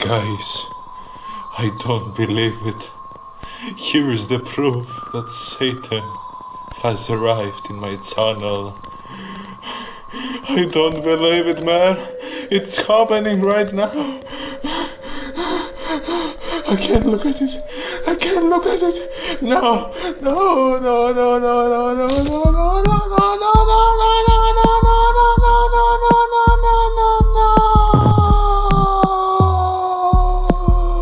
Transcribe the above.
Guys, I don't believe it. Here's the proof that Satan has arrived in my channel. I don't believe it, man. It's happening right now. I can't look at it. I can't look at it. No, no, no, no, no, no, no, no, no, no.